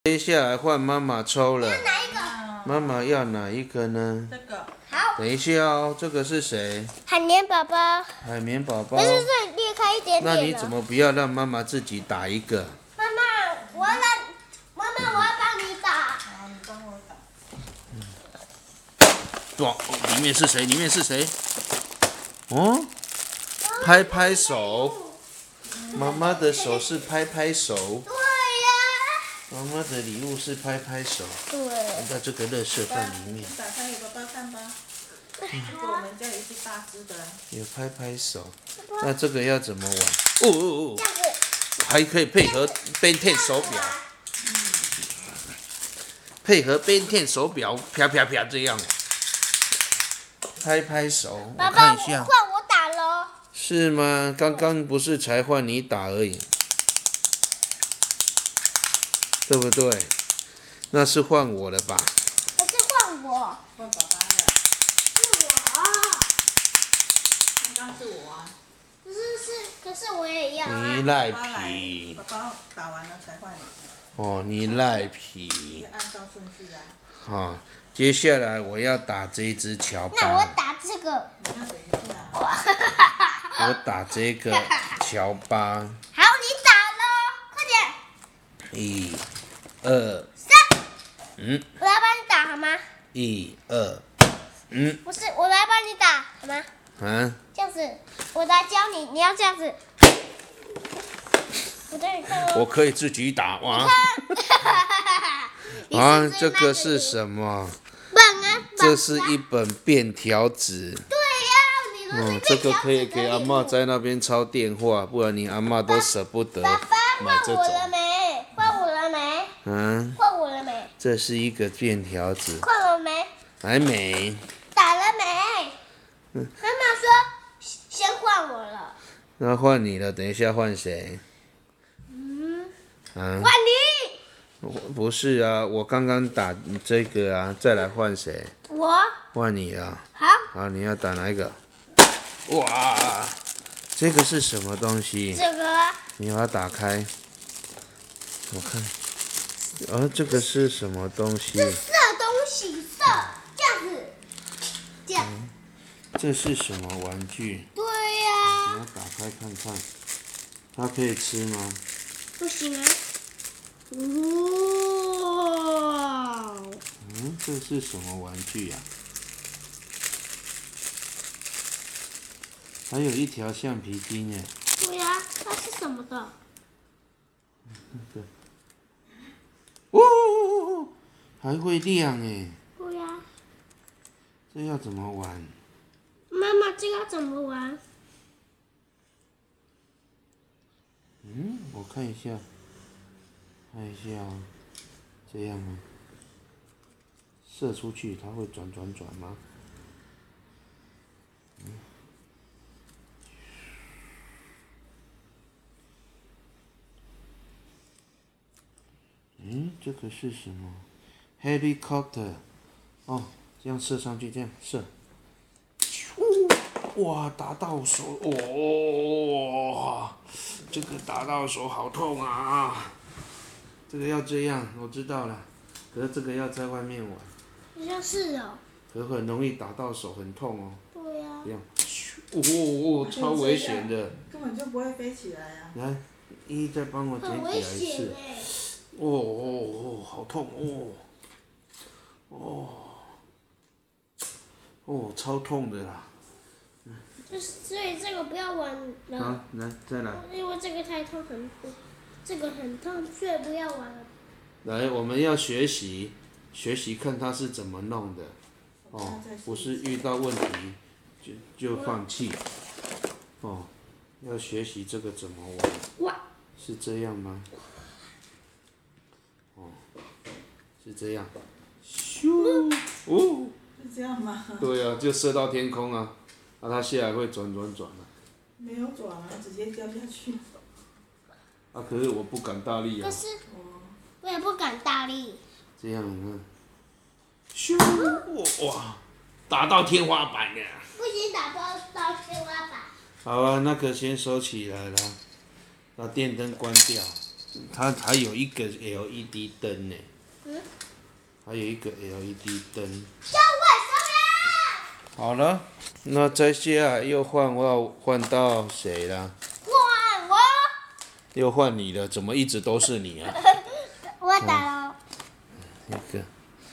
接下来换妈妈抽了， 哪一个？ 妈妈要哪一个呢？ 这个。 好。 等一下哦，这个是谁？ 海绵宝宝。 海绵宝宝。 但是这裂开一点点了。 那你怎么不要让妈妈自己打一个？ 妈妈，我要帮你打。 好，你帮我打。 哇，里面是谁？里面是谁？哦，拍拍手。妈妈的手是拍拍手。 对呀。 妈妈的礼物是拍拍手。 对。 把这个垃圾放里面。 打开给爸爸看吧。这个我们家也是大只的。 有拍拍手。那这个要怎么玩？哦， 这样子。 还可以配合Ben 10手表。配合Ben 10手表，啪啪啪这样。拍拍手，我看一下。 换我打咯。 是吗？刚刚不是才换你打而已，对不对？那是换我了吧？ 可是换我。 换爸爸的。 是我。 刚刚是我啊。 可是我也要啊。 你赖皮。 爸爸打完了才换你。 哦，你赖皮。 你按照顺序啊。 好，接下来我要打这一只乔巴。 那我打这个。 你要等一下。 我打这个乔巴。 好，你打咯，快点。 1、2、 3。我来帮你打好吗 ？1、2、 不是，我来帮你打好吗？ 啊？ 这样子，我来教你，你要这样子。我带你看哦。 我可以自己打哇！ 你啊，这个是什么？这是一本便条纸。 对呀，你这个可以给阿嬷在那边抄电话，不然你阿嬷都舍不得爸爸， 买这换我了种。 没？换我了没？换我了没？ 这是一个便条纸。 换了没？ 还没。 打了没？妈妈说先换我了。 那换你了，等一下换谁？ 换你。 不是啊，我刚刚打这个啊，再来换谁？ 我。 换你啊。 好。 好，你要打哪一个？哇，这个是什么东西？ 这个。 你把它打开，我看。这个是什么东西？ 这色东西色，这样子，这样。 这是什么玩具？ 对呀。 你要打开看看，它可以吃吗？ 不行啊。哇。 这是什么玩具呀？还有一条橡皮筋耶。 对呀，它是什么的？ 哦，还会亮哎。 对呀。 这要怎么玩？ 妈妈，这个要怎么玩？ 我看一下，哦，这样吗？射出去它会转吗？这个是什么 ？Helicopter， 哦，这样射上去，这样射。哇，打到手，哇，这个打到手好痛啊！这个要这样，我知道了。可是这个要在外面玩。 好像是哦。 可很容易打到手，很痛哦。 对呀。 这样，超危险的。 根本就不会飞起来啊。 来，再帮我捡很危起来一次。 险哎。 好痛超痛的啦。 所以这个不要玩了。 好，来再来。 因为这个太痛这个很痛，所以不要玩了。 来，我们要学习看他是怎么弄的。不是遇到问题就放弃。要学习这个怎么玩。 哇。 是这样吗？是这样。咻。 是这样吗？ 对啊，就射到天空啊。它下来会转啊。 没有转啊，直接掉下去。 可是我不敢大力啊。 可是我也不敢大力。 这样啊。咻！哇，打到天花板了。 不行，打到天花板。 好啊，那个先收起来了，把电灯关掉。 它还有一个 LED 灯呢。还有一个 LED 灯。 叫我什么？ 好了，那再下来又换我要换到谁了？ 换我。 又换你了，怎么一直都是你啊？ 我打了。 一个。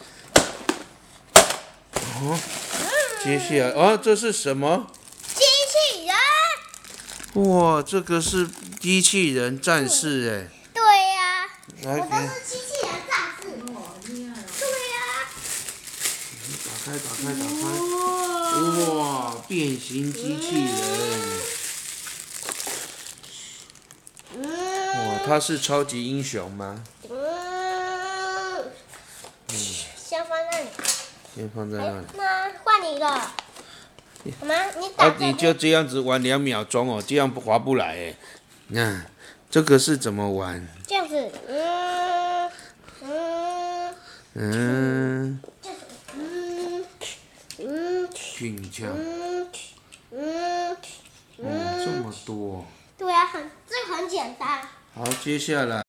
哦，接下来这是什么？ 机器人。 哇，这个是机器人战士哎。 对呀。 来， 我都是机器人战士。 厉害哦。 对呀。 打开。哇，变形机器人。哇，他是超级英雄吗？ 先放那里。 先放在那里。 那换你了。妈妈，你打你就这样子玩2秒钟哦，这样划不来哎。那这个是怎么玩？ 这样子， 俊俏。这么多。 对啊，这个很简单。 好，接下来。